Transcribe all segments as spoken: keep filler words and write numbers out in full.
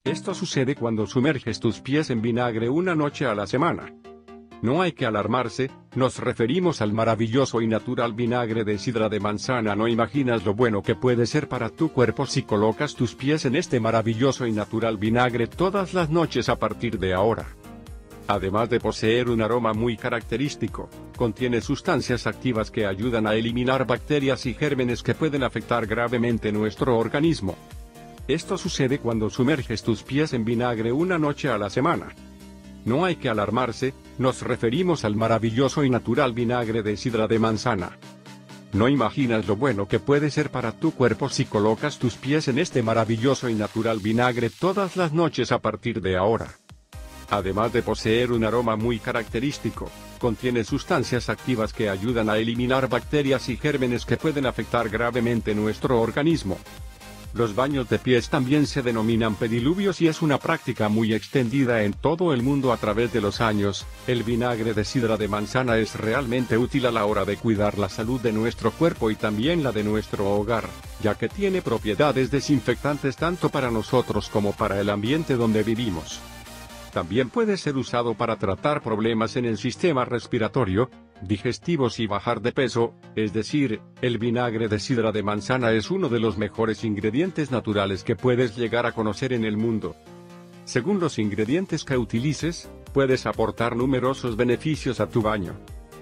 Esto sucede cuando sumerges tus pies en vinagre una noche a la semana. No hay que alarmarse, nos referimos al maravilloso y natural vinagre de sidra de manzana. No imaginas lo bueno que puede ser para tu cuerpo si colocas tus pies en este maravilloso y natural vinagre todas las noches a partir de ahora. Además de poseer un aroma muy característico, contiene sustancias activas que ayudan a eliminar bacterias y gérmenes que pueden afectar gravemente nuestro organismo. Esto sucede cuando sumerges tus pies en vinagre una noche a la semana. No hay que alarmarse, nos referimos al maravilloso y natural vinagre de sidra de manzana. No imaginas lo bueno que puede ser para tu cuerpo si colocas tus pies en este maravilloso y natural vinagre todas las noches a partir de ahora. Además de poseer un aroma muy característico, contiene sustancias activas que ayudan a eliminar bacterias y gérmenes que pueden afectar gravemente nuestro organismo. Los baños de pies también se denominan pediluvios y es una práctica muy extendida en todo el mundo a través de los años. El vinagre de sidra de manzana es realmente útil a la hora de cuidar la salud de nuestro cuerpo y también la de nuestro hogar, ya que tiene propiedades desinfectantes tanto para nosotros como para el ambiente donde vivimos. También puede ser usado para tratar problemas en el sistema respiratorio, digestivos y bajar de peso, es decir, el vinagre de sidra de manzana es uno de los mejores ingredientes naturales que puedes llegar a conocer en el mundo. Según los ingredientes que utilices, puedes aportar numerosos beneficios a tu baño.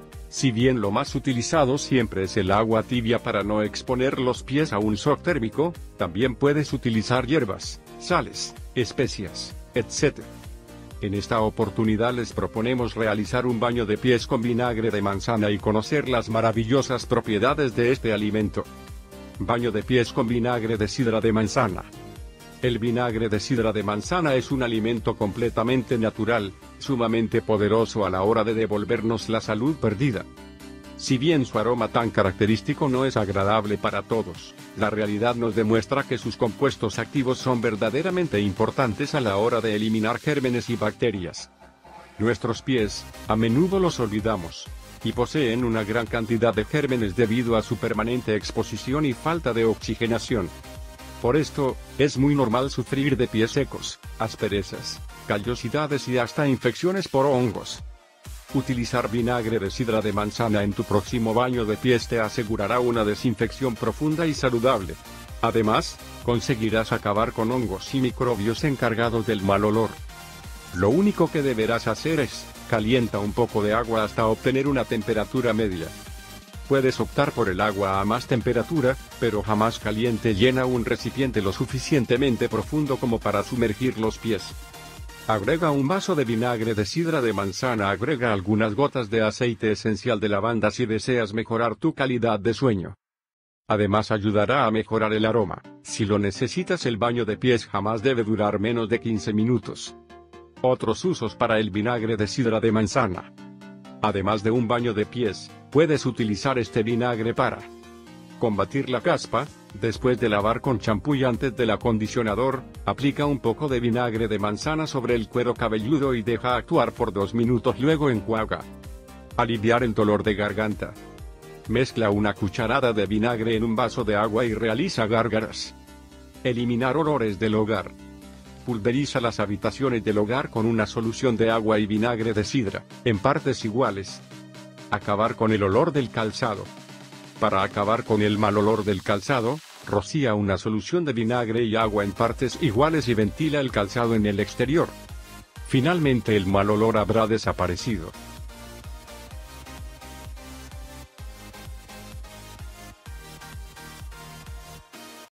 Si bien lo más utilizado siempre es el agua tibia para no exponer los pies a un shock térmico, también puedes utilizar hierbas, sales, especias, etcétera. En esta oportunidad les proponemos realizar un baño de pies con vinagre de manzana y conocer las maravillosas propiedades de este alimento. Baño de pies con vinagre de sidra de manzana. El vinagre de sidra de manzana es un alimento completamente natural, sumamente poderoso a la hora de devolvernos la salud perdida. Si bien su aroma tan característico no es agradable para todos, la realidad nos demuestra que sus compuestos activos son verdaderamente importantes a la hora de eliminar gérmenes y bacterias. Nuestros pies, a menudo los olvidamos, y poseen una gran cantidad de gérmenes debido a su permanente exposición y falta de oxigenación. Por esto, es muy normal sufrir de pies secos, asperezas, callosidades y hasta infecciones por hongos. Utilizar vinagre de sidra de manzana en tu próximo baño de pies te asegurará una desinfección profunda y saludable. Además, conseguirás acabar con hongos y microbios encargados del mal olor. Lo único que deberás hacer es, calienta un poco de agua hasta obtener una temperatura media. Puedes optar por el agua a más temperatura, pero jamás caliente. Llena un recipiente lo suficientemente profundo como para sumergir los pies. Agrega un vaso de vinagre de sidra de manzana. Agrega algunas gotas de aceite esencial de lavanda si deseas mejorar tu calidad de sueño. Además ayudará a mejorar el aroma. Si lo necesitas, el baño de pies jamás debe durar menos de quince minutos. Otros usos para el vinagre de sidra de manzana. Además de un baño de pies, puedes utilizar este vinagre para combatir la caspa. Después de lavar con champú y antes del acondicionador, aplica un poco de vinagre de manzana sobre el cuero cabelludo y deja actuar por dos minutos, luego enjuaga. Aliviar el dolor de garganta. Mezcla una cucharada de vinagre en un vaso de agua y realiza gárgaras. Eliminar olores del hogar. Pulveriza las habitaciones del hogar con una solución de agua y vinagre de sidra, en partes iguales. Acabar con el olor del calzado. Para acabar con el mal olor del calzado, rocía una solución de vinagre y agua en partes iguales y ventila el calzado en el exterior. Finalmente el mal olor habrá desaparecido.